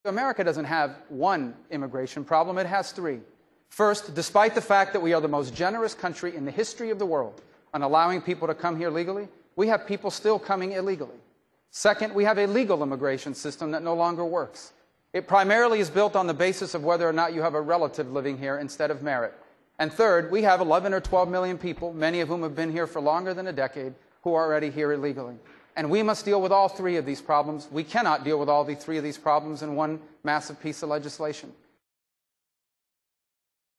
America doesn't have one immigration problem, it has three. First, despite the fact that we are the most generous country in the history of the world on allowing people to come here legally, we have people still coming illegally. Second, we have a legal immigration system that no longer works. It primarily is built on the basis of whether or not you have a relative living here instead of merit. And third, we have 11 or 12 million people, many of whom have been here for longer than a decade, who are already here illegally. And we must deal with all three of these problems. We cannot deal with all three of these problems in one massive piece of legislation.